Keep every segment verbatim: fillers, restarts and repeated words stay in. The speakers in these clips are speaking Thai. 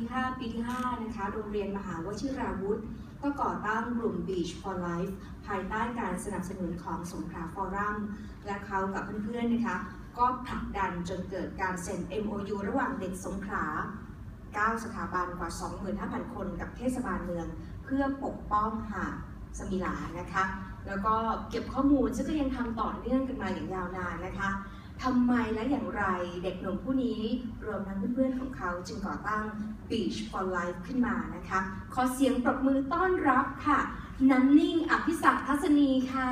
ที่ห้าปีที่ห้านะคะโรงเรียนมหาวชิราวุธก็ก่อตั้งกลุ่ม Beach for Life ภายใต้การสนับสนุนของสงขลาฟอรัมและเขากับเพื่อนๆนะคะก็ผลักดันจนเกิดการเซ็น เอ็ม โอ ยู ระหว่างเด็กสงขลาเก้าสถาบันกว่า สองหมื่นห้าพัน คนกับเทศบาลเมืองเพื่อปกป้องหาดสมิลานะคะแล้วก็เก็บข้อมูลซึ่งก็ยังทำต่อเนื่องกันมาอย่างยาวนานนะคะทำไมและอย่างไรเด็กหนุ่มผู้นี้รวมทั้งเพื่อนๆของเขาจึงก่อตั้ง Beach for Life ขึ้นมานะคะขอเสียงปรบมือต้อนรับค่ะน้ำนิ่งอภิศักดิ์ทัศนีค่ะ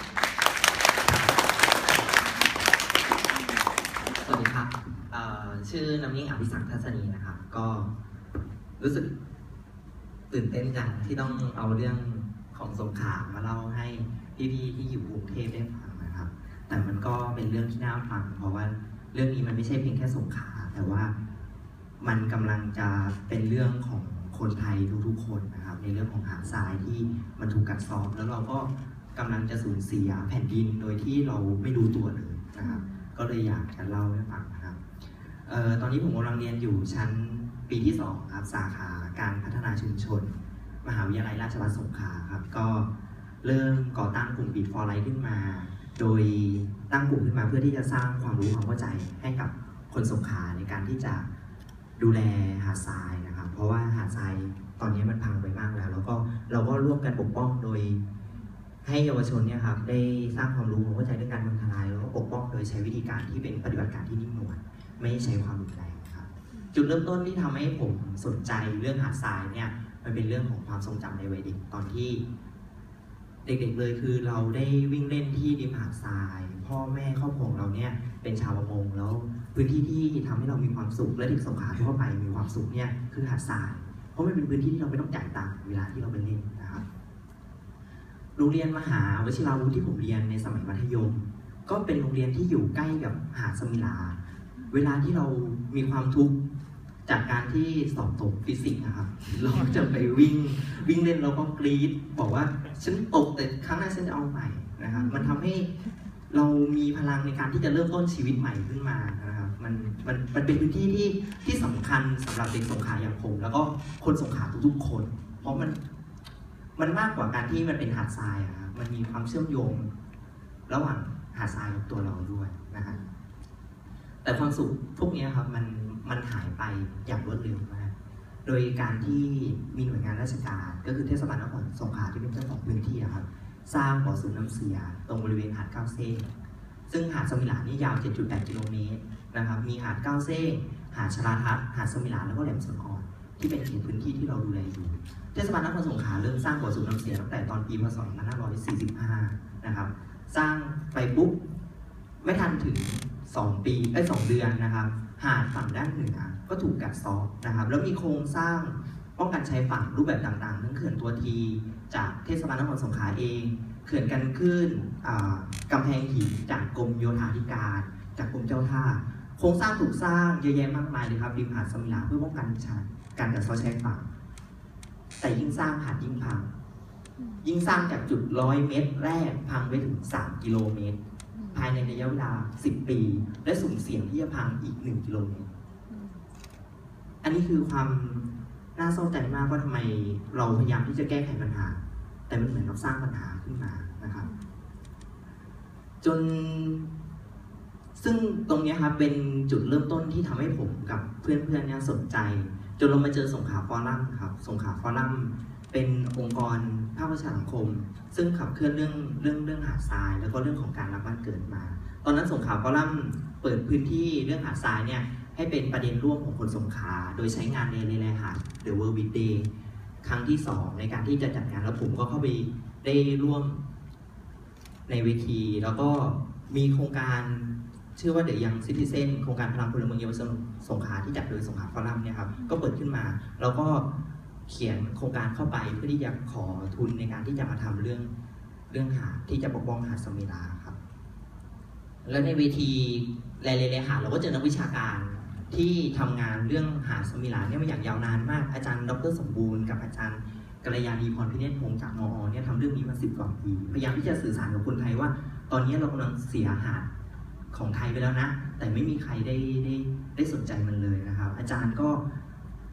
สวัสดีครับชื่อน้ำนิ่งอภิศักดิ์ทัศนีนะครับก็รู้สึกตื่นเต้นจังที่ต้องเอาเรื่องของสงขลามาเล่าให้พี่ๆที่อยู่กรุงเทพได้ฟังนะครับแต่มันก็เป็นเรื่องที่น่าฟังเพราะว่าเรื่องนี้มันไม่ใช่เพียงแค่สงขลาแต่ว่ามันกำลังจะเป็นเรื่องของคนไทยทุกๆคนนะครับในเรื่องของหาดทรายที่มันถูกกัดเซาะแล้วเราก็กำลังจะสูญเสียแผ่นดินโดยที่เราไม่รู้ตัวเลยนะครับก็เลยอยากจะเล่าให้ฟังนะครับเอ่อตอนนี้ผมกำลังเรียนอยู่ชั้นปีที่สองครับสาขาการพัฒนาชุมชนมหาวิทยาลัยราชภัฏสงขลาครับก็เริ่มก่อตั้งกลุ่ม Beach for Life ขึ้นมาโดยตั้งกลุ่มขึ้นมาเพื่อที่จะสร้างความรู้ความเข้าใจให้กับคนสงขลาในการที่จะดูแลหาดทรายนะครับเพราะว่าหาดทรายตอนนี้มันพังไปมากแล้วแล้วก็เราก็ร่วมกันปกป้องโดยให้เยาวชนเนี่ยครับได้สร้างความรู้ความเข้าใจเรื่องการเมืองทลายแล้วก็ปกป้องโดยใช้วิธีการที่เป็นปฏิบัติการที่นิ่มนวลไม่ใช้ความรุนแรงครับจุดเริ่มต้นที่ทำให้ผมสนใจเรื่องหาดทรายเนี่ยมันเป็นเรื่องของความทรงจำในวัยเด็กตอนที่เด็กๆเลยคือเราได้วิ่งเล่นที่ริมหาดทรายพ่อแม่ครอบครัวเราเนี่ยเป็นชาวประมงแล้วพื้นที่ที่ทำให้เรามีความสุขและเด็กสงขลาทั่วไปมีความสุขเนี่ยคือหาดทรายเพราะมันเป็นพื้นที่ที่เราไม่ต้องจ่ายตังค์เวลาที่เราไปเล่นนะครับโรงเรียนมหาวชิราวุธที่ผมเรียนในสมัยมัธยมก็เป็นโรงเรียนที่อยู่ใกล้กับหาดสมิลาเวลาที่เรามีความทุกข์จากการที่สอบตกฟิสิกส์นะครับเราจะไปวิ่งวิ่งเล่นแล้วก็กรี๊ดบอกว่าฉันตกแต่ครั้งหน้าฉันจะเอาใหม่นะครับมันทำให้เรามีพลังในการที่จะเริ่มต้นชีวิตใหม่ขึ้นมานะครับมันมันมันเป็นพื้นที่ที่ที่สำคัญสำหรับเด็กสงขลาอย่างผมแล้วก็คนสงขลาทุกๆคนเพราะมันมันมากกว่าการที่มันเป็นหาดทรายอะครับมันมีความเชื่อมโยงระหว่างหาดทรายกับตัวเราด้วยนะฮะแต่ความสุขพวกนี้ครับมันมันหายไปอย่างรวดเร็วมากโดยการที่มีหน่วยงานราชการก็คือเทศบาลนครสงขลาที่เป็นเจ้าของพื้นที่ครับสร้างบ่อสูบน้ำเสียตรงบริเวณหาดเก้าเส้นซึ่งหาดสมิลานี่ยาว เจ็ดจุดแปด กิโลเมตรนะครับมีหาดเก้าเส้นหาดชลาทัศน์หาดสมิลาแล้วก็แหลมสนอ่อนที่เป็นเขตพื้นที่ที่เราดูแลอยู่เทศบาลนครสงขลาเริ่มสร้างบ่อสูบน้ำเสียตั้งแต่ตอนปีพ.ศ. สองพันห้าร้อยสี่สิบห้านะครับสร้างไปปุ๊บไม่ทันถึงสองปีไอ้สองเดือนนะครับหาดฝั่งด้านเหนือก็ถูกกัดเซาะนะครับแล้วมีโครงสร้างป้องกันชายฝั่งรูปแบบต่างๆทั้งเขื่อนตัวทีจากเทศบาลนครสงขลาเองเขื่อนกันคลื่นกำแพงหินจากกรมโยธาธิการจากกรมเจ้าท่าโครงสร้างถูกสร้างเยอะแยะมากมายเลยครับริมหาดสมิลาเพื่อป้องกันการกัดเซาะชายฝั่งแต่ยิ่งสร้างหาดยิ่งพังยิ่งสร้างจากจุดร้อยเมตรแรกพังไปถึงสามกิโลเมตรภายในระยะเวลาสิบปีและสุ่มเสี่ยงที่จะพังอีกหนึ่งกิโลเมตรอันนี้คือความน่าเศร้าใจมากว่าทำไมเราพยายามที่จะแก้ไขปัญหาแต่มันเหมือนเราสร้างปัญหาขึ้นมานะครับจนซึ่งตรงนี้ครับเป็นจุดเริ่มต้นที่ทำให้ผมกับเพื่อนๆเนี่ยสนใจจนเรามาเจอสงขลาฟอรัมครับสงขลาฟอรัมเป็นองค์กรภาคประชาสังคมซึ่งขับเคลื่อนเรื่องเรื่องเรื่องหาดทรายแล้วก็เรื่องของการรักบ้านเกิดมาตอนนั้นสงขลาฟอรัมเปิดพื้นที่เรื่องหาดทรายเนี่ยให้เป็นประเด็นร่วมของคนสงขลาโดยใช้งานในในหาด The World Beach Day ครั้งที่สองในการที่จะจัดงานแล้วผมก็เข้าไปได้ร่วมในเวทีแล้วก็มีโครงการชื่อว่า The Young Citizen โครงการพลังพลเมืองเยาวชนสงขลาที่จัดโดยสงขลาฟอรัมเนี่ยครับก็เปิดขึ้นมาแล้วก็เขียนโครงการเข้าไปเพื่อที่จะขอทุนในการที่จะมาทำเรื่องเรื่องหาดที่จะปกป้องหาดสมิลาครับแล้วในเวทีแลเลหาดเราก็เจอนักวิชาการที่ทำงานเรื่องหาดสมิลาเนี่ยมาอย่างยาวนานมากอาจารย์ดร.สมบูรณ์กับอาจารย์กัลยาณีพรพิเนศพงศ์จากมอ.เนี่ยทำเรื่องนี้มาสิบกว่าปีพยายามที่จะสื่อสารกับคนไทยว่าตอนนี้เรากำลังเสียหาดของไทยไปแล้วนะแต่ไม่มีใครได้ได้ได้สนใจมันเลยนะครับอาจารย์ก็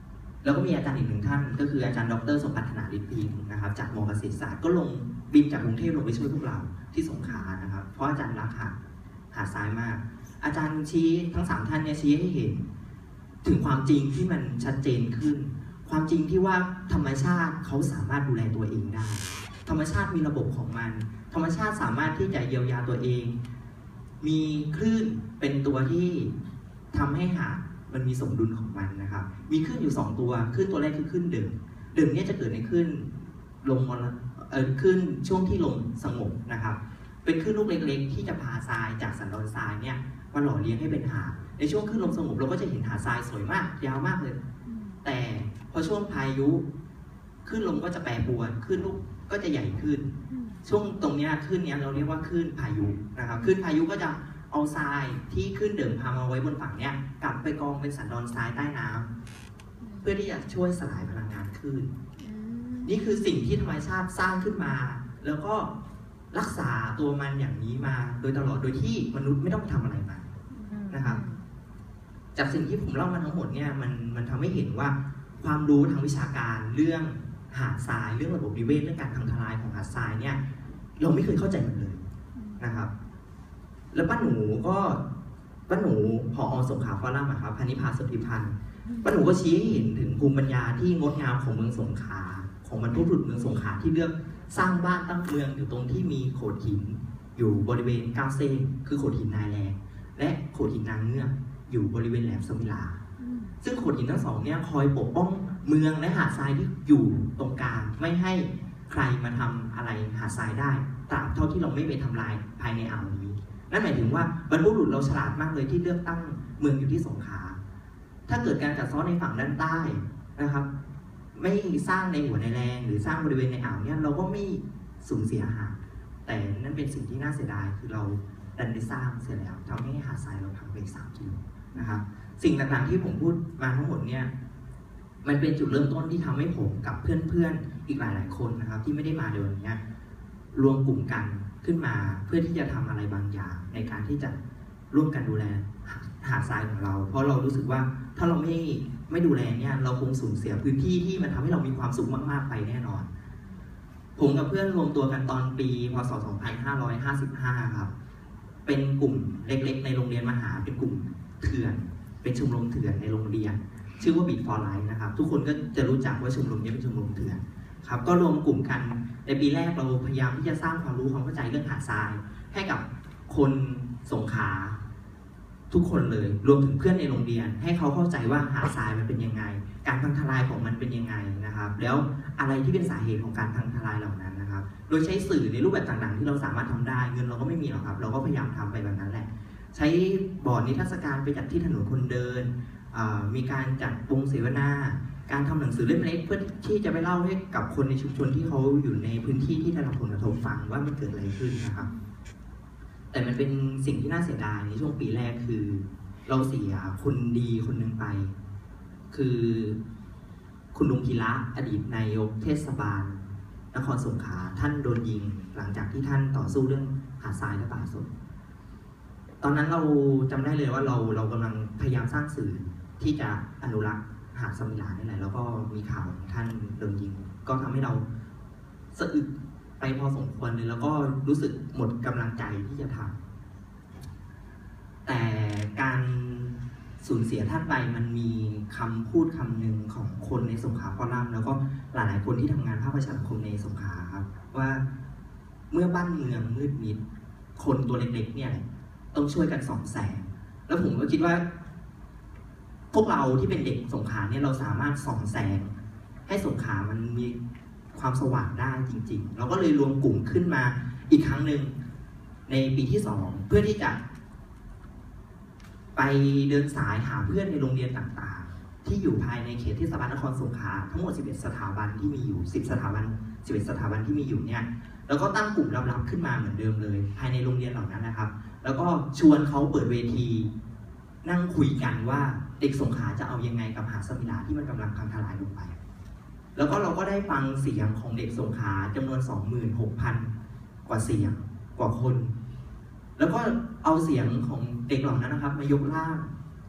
แล้วก็มีอาจารย์อีกหนึ่งท่านก็คืออาจารย์ดรสมบัติธนาฤทธิ์พิมพ์นะครับจากมอเกษตรศาสตร์ก็ลงบินจากกรุงเทพลงไปช่วยพวกเราที่สงขลานะครับเพราะอาจารย์รักหาดหาดทรายมากอาจารย์ชี้ทั้งสามท่านเนี่ยชี้ให้เห็นถึงความจริงที่มันชัดเจนขึ้นความจริงที่ว่าธรรมชาติเขาสามารถดูแลตัวเองได้ธรรมชาติมีระบบของมันธรรมชาติสามารถที่จะเยียวยาตัวเองมีคลื่นเป็นตัวที่ทำให้หาดมันมีสมดุลของมันนะครับมีคลื่นอยู่สองตัวคลื่นตัวแรกคือคลื่นเดิมเดิมเนี่ยจะเกิดในคลื่นลมเอ่อคลื่นช่วงที่ลมสงบนะครับเป็นคลื่นลูกเล็กๆที่จะพาทรายจากสันดอนทรายเนี่ยมาหล่อเลี้ยงให้เป็นหาดในช่วงคลื่นลมสงบเราก็จะเห็นหาดทรายสวยมากยาวมากเลยแต่พอช่วงพายุคลื่นลมก็จะแปรปรวนคลื่นลูกก็จะใหญ่ขึ้นช่วงตรงนี้คลื่นนี้เราเรียกว่าคลื่นพายุนะครับคลื่นพายุก็จะเอาทรายที่คลื่นเดิมพามาไว้บนฝั่งเนี้ยกลับไปกองเป็นสันดอนทรายใต้น้ำเพื่อที่จะช่วยสลายพลังงานคลื่นนี่คือสิ่งที่ธรรมชาติสร้างขึ้นมาแล้วก็รักษาตัวมันอย่างนี้มาโดยตลอดโดยที่มนุษย์ไม่ต้องทำอะไรมานะครับจากสิ่งที่ผมเล่ามาทั้งหมดเนี่ยมันมันทำให้เห็นว่าความรู้ทางวิชาการเรื่องหาดทรายเรื่องระบบนิเวศเรื่องการทำทลายของหาดทรายเนี่ยเราไม่เคยเข้าใจมันเลยนะครับแล้วป้าหนูก็ป้าหนูผอ.สงขลาฟอรัมครับพานิพาสุทธิพันธ์ป้าหนูก็ชี้ให้เห็นถึงภูมิปัญญาที่งดงามของเมืองสงขลาของบรรพบุรุษเมืองสงขลาที่เลือกสร้างบ้านตั้งเมืองอยู่ตรงที่มีโขดหินอยู่บริเวณเก้าเส้นคือโขดหินนายแลและโขดหินนางเงือกอยู่บริเวณแหลมสมิลาซึ่งโขดหินทั้งสองเนี่ยคอยปกป้องเมืองและหาดทรายที่อยู่ตรงกลางไม่ให้ใครมาทำอะไรหาดทรายได้ตราบเท่าที่เราไม่ไปทำลายภายในอ่าวนี้นั่นหมายถึงว่าบรรพบุรุษเราฉลาดมากเลยที่เลือกตั้งเมืองอยู่ที่สงขลาถ้าเกิดการจัดซ้อนในฝั่งด้านใต้นะครับไม่สร้างในหัวในแรงหรือสร้างบริเวณในอ่าวเนี่ยเราก็ไม่สูญเสียหาดแต่นั่นเป็นสิ่งที่น่าเสียดายคือเราดันได้สร้างเสร็จแล้วทำให้หาดทรายเราพังไปสามกิโลนะครับสิ่งต่างๆที่ผมพูดมาทั้งหมดเนี่ยมันเป็นจุดเริ่มต้นที่ทำให้ผมกับเพื่อนๆอีกหลายๆคนนะครับที่ไม่ได้มาในวันนี้รวมกลุ่มกันขึ้นมาเพื่อที่จะทำอะไรบางอย่างในการที่จะร่วมกันดูแลหาดทรายของเราเพราะเรารู้สึกว่าถ้าเราไม่ไม่ดูแลเนี่ยเราคงสูญเสียพื้นที่ที่มันทำให้เรามีความสุขมากๆไปแน่นอนผมกับเพื่อนรวมตัวกันตอนปีพ.ศ. สองพันห้าร้อยห้าสิบห้าครับเป็นกลุ่มเล็กๆในโรงเรียนมหาเป็นกลุ่มเถื่อนเป็นชมรมเถื่อนในโรงเรียนชื่อว่า Beat for Life นะครับทุกคนก็จะรู้จักว่าชมรมนี้เป็นชมรมเถื่อนครับก็รวมกลุ่มกันในปีแรกเราพยายามที่จะสร้างความรู้ความเข้าใจเรื่องหาดทรายให้กับคนสงขลาทุกคนเลยรวมถึงเพื่อนในโรงเรียนให้เขาเข้าใจว่าหาดทรายมันเป็นยังไงการพังทลายของมันเป็นยังไงนะครับแล้วอะไรที่เป็นสาเหตุของการพังทลายเหล่านั้นนะครับโดยใช้สื่อในรูปแบบต่างๆที่เราสามารถทำได้เงินเราก็ไม่มีหรอกครับเราก็พยายามทำไปแบบนั้นแหละใช้บอร์ดนิทรรศการไปจัดที่ถนนคนเดินมีการจัดวงเสวนาการทำหนังสือเล่มเล็กเพื่อที่จะไปเล่าให้กับคนในชุมชนที่เขาอยู่ในพื้นที่ที่ได้รับผลกระทบฟังว่ามันเกิดอะไรขึ้นนะครับแต่มันเป็นสิ่งที่น่าเสียดายในช่วงปีแรกคือเราเสียคนดีคนหนึ่งไป คือคุณลุงกีระอดีตนายกเทศบาลนครสงขลาท่านโดนยิงหลังจากที่ท่านต่อสู้เรื่องหาดทรายและป่าสนตอนนั้นเราจำได้เลยว่าเราเรากำลังพยายามสร้างสื่อที่จะอนุรักษ์หาดสมิลานี่แหละแล้วก็มีข่าวท่านโดนยิงก็ทำให้เราสะอึกไปพอสมควรเลยแล้วก็รู้สึกหมดกำลังใจที่จะทำแต่การสูญเสียท่านไปมันมีคำพูดคำหนึ่งของคนในสงขลาฟอรัมแล้วก็หลายๆคนที่ทำงานภาคประชาสังคมในสงขลาครับว่าเมื่อบ้านเมืองมืดมิดคนตัวเล็กๆเนี่ยต้องช่วยกันส่องแสงแล้วผมก็คิดว่าพวกเราที่เป็นเด็กสงขลาเนี่ยเราสามารถส่องแสงให้สงขลามันมีความสว่างได้จริงๆเราก็เลยรวมกลุ่มขึ้นมาอีกครั้งหนึ่งในปีที่สองเพื่อที่จะไปเดินสายหาเพื่อนในโรงเรียนต่างๆที่อยู่ภายในเขตเทศบาลนครสงขลาทั้งหมดสิบเอ็ดสถาบันที่มีอยู่สิบสถาบันสิบเอ็ดสถาบันที่มีอยู่เนี่ยแล้วก็ตั้งกลุ่มลับๆขึ้นมาเหมือนเดิมเลยภายในโรงเรียนเหล่านั้นนะครับแล้วก็ชวนเขาเปิดเวทีนั่งคุยกันว่าเด็กสงขลาจะเอายังไงกับหาดสมิลาที่มันกำลังพังทลายลงไปแล้วก็เราก็ได้ฟังเสียงของเด็กสงขลาจำนวน สองหมื่นหกพัน กว่าเสียงกว่าคนแล้วก็เอาเสียงของเด็กเหล่านั้นนะครับมายกร่าง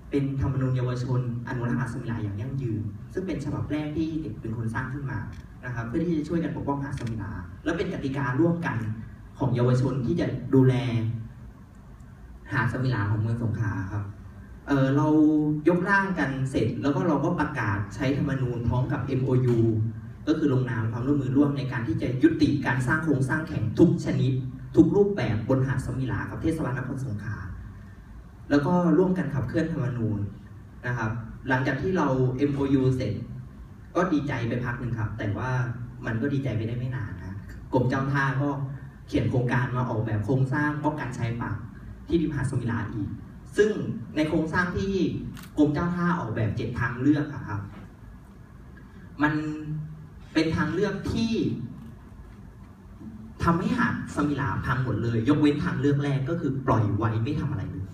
เป็นธรรมนูญเยาวชนอนุรักษ์หาดสมิลาอย่างยั่งยืนซึ่งเป็นฉบับแรกที่เด็กเป็นคนสร้างขึ้นมานะครับเพื่อที่จะช่วยกันปกป้องหาดสมิลาและเป็นกติการ่วมกันของเยาวชนที่จะดูแลหาดสมิลาของเมืองสงขลาครับเออเรายกร่างกันเสร็จแล้วก็เราก็ประกาศใช้ธรรมนูญพร้อมกับ เอ็ม โอ ยู ก็คือลงนามความร่วมมือร่วมในการที่จะยุติการสร้างโครงสร้างแข่งทุกชนิดทุกรูปแบบบนหาดสมิลากับเทศบาลนครสงขลาแล้วก็ร่วมกันขับเคลื่อนธรรมนูญนะครับหลังจากที่เรา เอ็ม โอ ยู เสร็จก็ดีใจไปพักหนึ่งครับแต่ว่ามันก็ดีใจไปได้ไม่นานนะกรมเจ้าท่าก็เขียนโครงการมาออกแบบโครงสร้างป้องกันชายฝั่งที่ริมหาดสมิลาอีกซึ่งในโครงสร้างที่กรมเจ้าท่าออกแบบเจ็ดทางเลือกอะครับมันเป็นทางเลือกที่ทำให้หาดสมิลาพังหมดเลยยกเว้นทางเลือกแรกก็คือปล่อยไว้ไม่ทำอะไรเลย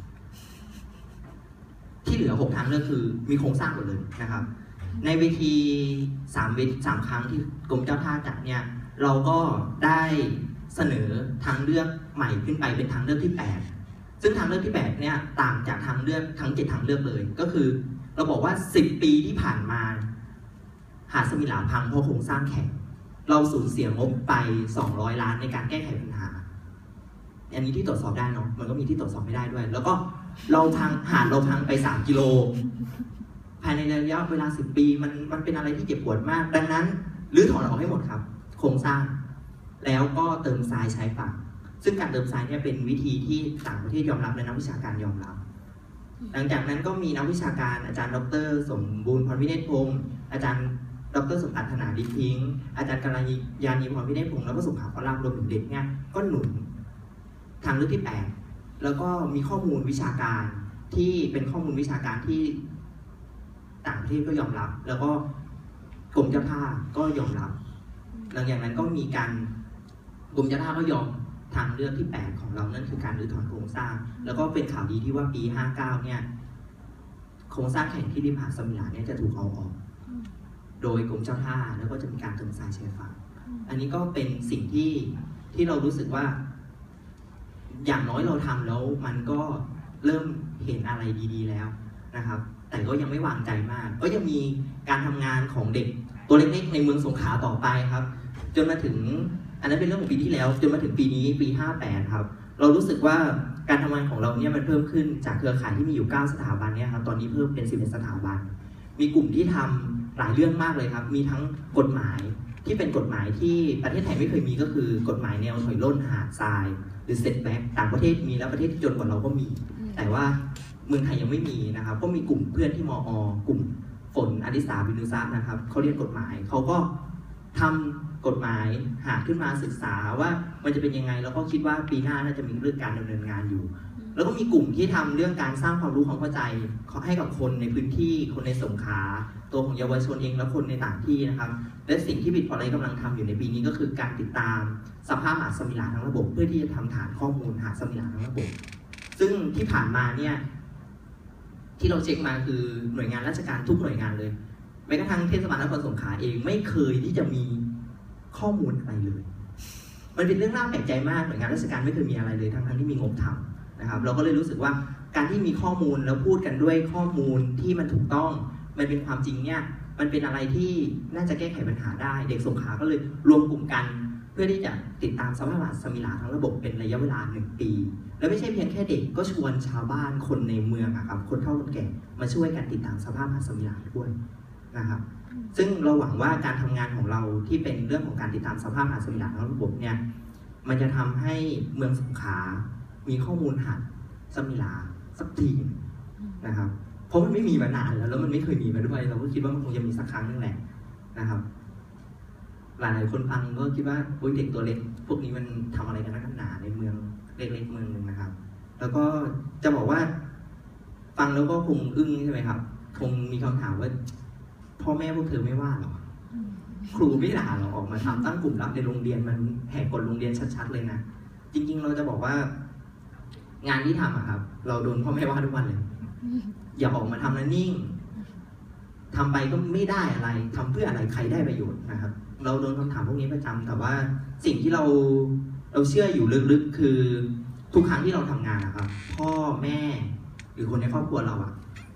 ที่เหลือหกทางเลือกคือมีโครงสร้างหมดเลยนะครับในเวทีสามเวทีสามครั้งที่กรมเจ้าท่าจัดเนี่ยเราก็ได้เสนอทางเลือกใหม่ขึ้นไปเป็นทางเลือกที่แปดซึ่งทางเลือกที่แปดเนี่ยต่างจากทางเลือกทั้งเจ็ดทางเลือกเลยก็คือเราบอกว่าสิบปีที่ผ่านมาหาดสมิลาพังเพราะโครงสร้างแข็งเราสูญเสียงบไปสองร้อยล้านในการแก้ไขปัญหาอันนี้ที่ตรวจสอบได้เนาะมันก็มีที่ตรวจสอบไม่ได้ด้วยแล้วก็เราพังหาดเราพังไปสามกิโลภายในระยะเวลาสิบปีมันมันเป็นอะไรที่เจ็บปวดมากดังนั้นรื้อถอนออกให้หมดครับโครงสร้างแล้วก็เติมทรายชายฝั่งซึ่งการเติมทรายเนี่ยเป็นวิธีที่ต่างประเทศยอมรับและนักวิชาการยอมรับหลังจากนั้นก็มีนักวิชาการอาจารย์ดร.สมบูรณ์พรพิเนศพงศ์อาจารย์ดร.สมอัธนาดิทิ้งอาจารย์กัลยาณีพรพิเนศพงศ์แล้วก็สุขาพลังรวมถึงเด็กเนี่ยก็หนุนทางเลือกที่แปดแล้วก็มีข้อมูลวิชาการที่เป็นข้อมูลวิชาการที่ต่างประเทศก็ยอมรับแล้วก็กรมเจ้าท่าก็ยอมรับหลังจากนั้นก็มีการกรมเจ้าท่าก็ยอมทางเลือกที่แปดของเรานั่นคือการรื้อถอนโครงสร้างแล้วก็เป็นข่าวดีที่ว่าปีห้าเก้าเนี่ยโครงสร้างแข่งที่ริมหาดสมิลาเนี่ยจะถูกเอาออกโดยกรมเจ้าท่าแล้วก็จะมีการเติมทรายชายฝั่งอันนี้ก็เป็นสิ่งที่ที่เรารู้สึกว่าอย่างน้อยเราทำแล้วมันก็เริ่มเห็นอะไรดีๆแล้วนะครับแต่ก็ยังไม่วางใจมากก็ยังมีการทำงานของเด็กตัวเล็กๆในเมืองสงขลาต่อไปครับจนมาถึงอันนั้นเป็นเรื่องของปีที่แล้วจนมาถึงปีนี้ปีห้าแปดครับเรารู้สึกว่าการทำงานของเราเนี่ยมันเพิ่มขึ้นจากเครือข่ายที่มีอยู่เก้าสถาบันเนี่ยครับตอนนี้เพิ่มเป็นสิบเอ็ดสถาบันมีกลุ่มที่ทำหลายเรื่องมากเลยครับมีทั้งกฎหมายที่เป็นกฎหมายที่ประเทศไทยไม่เคยมีก็คือกฎหมายแนวถอยร่นหาดทรายหรือเซตแบ็กต่างประเทศมีแล้วประเทศที่จนกว่าเราก็มีแต่ว่าเมืองไทยยังไม่มีนะครับก็มีกลุ่มเพื่อนที่มอ กลุ่มฝนอดิสาบินุซะนะครับเขาเรียนกฎหมายเขาก็ทำกฎหมายหาขึ้นมาศึกษาว่ามันจะเป็นยังไงแล้วก็คิดว่าปีหน้าน่าจะมีเรื่องการดำเนินงานอยู่แล้วก็มีกลุ่มที่ทำเรื่องการสร้างความรู้ความเข้าใจให้กับคนในพื้นที่คนในสงขลาตัวของเยาวชนเองและคนในต่างที่นะครับและสิ่งที่บิดพอไลกำลังทำอยู่ในปีนี้ก็คือการติดตามสภาพหาดสมิลาทั้งระบบเพื่อที่จะทำฐานข้อมูลหาดสมิลาทั้งระบบซึ่งที่ผ่านมาเนี่ยที่เราเช็คมาคือหน่วยงานราชการทุกหน่วยงานเลยแม้กระทั่งเทศบาลนครสงขลาเองไม่เคยที่จะมีข้อมูลอะไรเลยมันเป็นเรื่องน่าแปลกใจมากหน่วยงานราชการไม่เคยมีอะไรเลยทั้งทั้งที่มีงบทำนะครับเราก็เลยรู้สึกว่าการที่มีข้อมูลแล้วพูดกันด้วยข้อมูลที่มันถูกต้องมันเป็นความจริงเนี่ยมันเป็นอะไรที่น่าจะแก้ไขปัญหาได้เด็กสงขลาก็เลยรวมกลุ่มกันเพื่อที่จะติดตามสภาพหาดสมิลาทั้งระบบเป็นระยะเวลาหนึ่งปีและไม่ใช่เพียงแค่เด็กก็ชวนชาวบ้านคนในเมืองอะครับคนเฒ่าคนแก่มาช่วยกันติดตามสภาพหาดสมิลาด้วยนะครับซึ่งเราหวังว่าการทำงานของเราที่เป็นเรื่องของการติดตามสภาพหาดสมิลาทั้งระบบเนี่ยมันจะทำให้เมืองสงขลามีข้อมูลหาดสมิลาสักทีนะครับเพราะมันไม่มีมานานแล้วแล้วมันไม่เคยมีมาด้วยเราก็คิดว่ามันคงจะมีสักครั้งนึงแหละนะครับหลายๆคนฟังก็คิดว่าโอ๊ยเด็กตัวเล็กพวกนี้มันทำอะไรกันนักหนาในเมืองเล็กๆเมืองนึงนะครับแล้วก็จะบอกว่าฟังแล้วก็คงอึ้งใช่ไหมครับคงมีคำถามว่าพ่อแม่พวกเธอไม่ว่าหรอครูไม่ด่าหรอออกมาทำตั้งกลุ่มลับในโรงเรียนมันแหกกฎโรงเรียนชัดๆเลยนะจริงๆเราจะบอกว่างานที่ทำอะครับเราโดนพ่อแม่ว่าทุกวันเลยอย่าออกมาทำนะนิ่งทำไปก็ไม่ได้อะไรทำเพื่ออะไรใครได้ประโยชน์นะครับเราโดนคำถามพวกนี้ประจำแต่ว่าสิ่งที่เราเราเชื่ออยู่ลึกๆคือทุกครั้งที่เราทำงานนะครับพ่อแม่หรือคนในครอบครัวเราอะ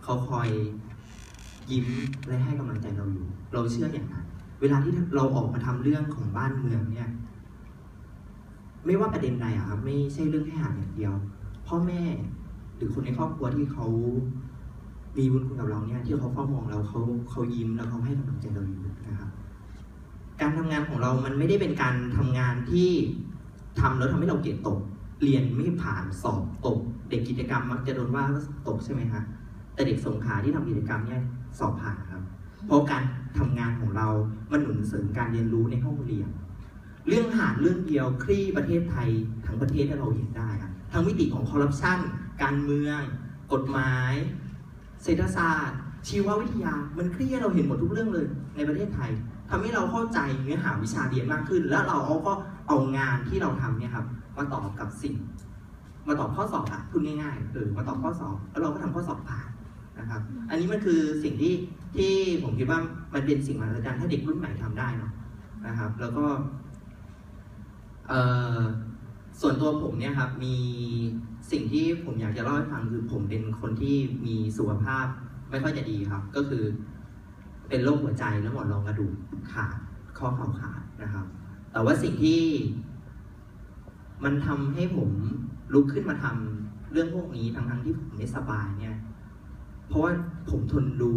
เขาคอยยิ้มและให้กำลังใจเราอยู่ เราเชื่ออย่างนั้นเวลาที่เราออกมาทำเรื่องของบ้านเมืองเนี่ยไม่ว่าประเด็นใดอะครับไม่ใช่เรื่องแค่หาอย่างเดียวพ่อแม่หรือคนในครอบครัวที่เขามีบุญคุณกับเราเนี่ยที่เขาเฝ้ามองเราเขาเขายิ้มแล้วเขาให้กำลังใจเราอยู่นะครับการทำงานของเรามันไม่ได้เป็นการทำงานที่ทำแล้วทำให้เราเกรดตกเรียนไม่ผ่านสอบตกเด็กกิจกรรมมักจะโดนว่าว่าตกใช่ไหมฮะแต่เด็กสงขลาที่ทำกิจกรรมเนี่ยสอบผ่านครับเพราะการทำงานของเรามันหนุนเสริมการเรียนรู้ในห้องเรียนเรื่องหาเรื่องเดียวคลี่ประเทศไทยทั้งประเทศที่เราเห็นได้ครับทั้งมิติของคอร์รัปชันการเมืองกฎหมายเศรษฐศาสตร์ชีววิทยามันคลี่ให้เราเห็นหมดทุกเรื่องเลยในประเทศไทยทำให้เราเข้าใจเนื้อหาวิชาเรียนมากขึ้นแล้วเราก็เอางานที่เราทำเนี่ยครับมาตอบกับสิ่งมาตอบข้อสอบอะพูดง่ายๆเออมาตอบข้อสอบแล้วเราก็ทำข้อสอบผ่านนะครับอันนี้มันคือสิ่งที่ที่ผมคิดว่ามันเป็นสิ่งมหัศจรรย์ถ้าเด็กรุ่นใหม่ทำได้เนาะนะครับแล้วก็เอ่อส่วนตัวผมเนี่ยครับมีสิ่งที่ผมอยากจะเล่าให้ฟังคือผมเป็นคนที่มีสุขภาพไม่ค่อยจะดีครับก็คือเป็นโรคหัวใจและหมอนรองกระดูกขาดข้อเข่าขาดนะครับแต่ว่าสิ่งที่มันทำให้ผมลุกขึ้นมาทำเรื่องพวกนี้ทั้งทั้งที่ผมไม่สบายเนี่ยเพราะว่าผมทนดู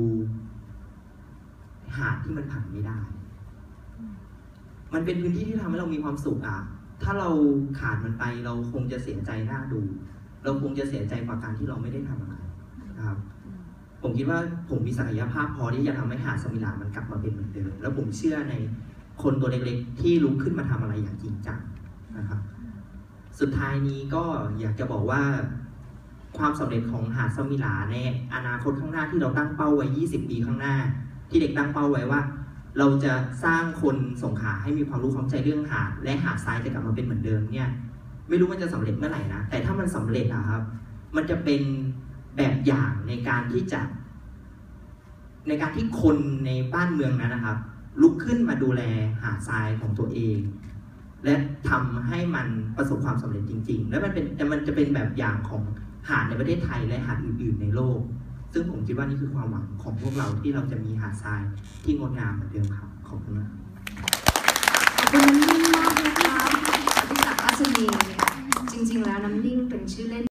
หาดที่มันผ่านไม่ได้มันเป็นพื้นที่ที่ทำให้เรามีความสุขอ่ะถ้าเราขาดมันไปเราคงจะเสียใจหน้าดูเราคงจะเสียใจกว่าการที่เราไม่ได้ทำอะไรนะครับผมคิดว่าผมมีศักยภาพพอที่จะทำให้หาดสมิลามันกลับมาเป็นเหมือนเดิมแล้วผมเชื่อในคนตัวเล็กๆที่ลุกขึ้นมาทำอะไรอย่างจริงจังนะครับสุดท้ายนี้ก็อยากจะบอกว่าความสำเร็จของหาดสมิลาในอนาคตข้างหน้าที่เราตั้งเป้าไว้ยี่สิบปีข้างหน้าที่เด็กตั้งเป้าไว้ว่าเราจะสร้างคนสงขลาให้มีความรู้ความเข้าใจเรื่องหาดและหาดทรายจะกลับมาเป็นเหมือนเดิมเนี่ยไม่รู้มันจะสำเร็จเมื่อไหร่นะแต่ถ้ามันสำเร็จอะครับมันจะเป็นแบบอย่างในการที่จะในการที่คนในบ้านเมืองนั้นนะครับลุกขึ้นมาดูแลหาดทรายของตัวเองและทำให้มันประสบความสำเร็จจริงๆและมันเป็นแต่มันจะเป็นแบบอย่างของหาดในประเทศไทยและหาดอื่นๆในโลกซึ่งผมคิดว่านี่คือความหวังของพวกเราที่เราจะมีหาดทรายที่งดงามเหมือนเดิมครับขอบคุณมากขอบคุณน้ำนิ่งมากนะคะอภิศักดิ์อัศนีเนี่ยจริงๆแล้วน้ำนิ่งเป็นชื่อเล่น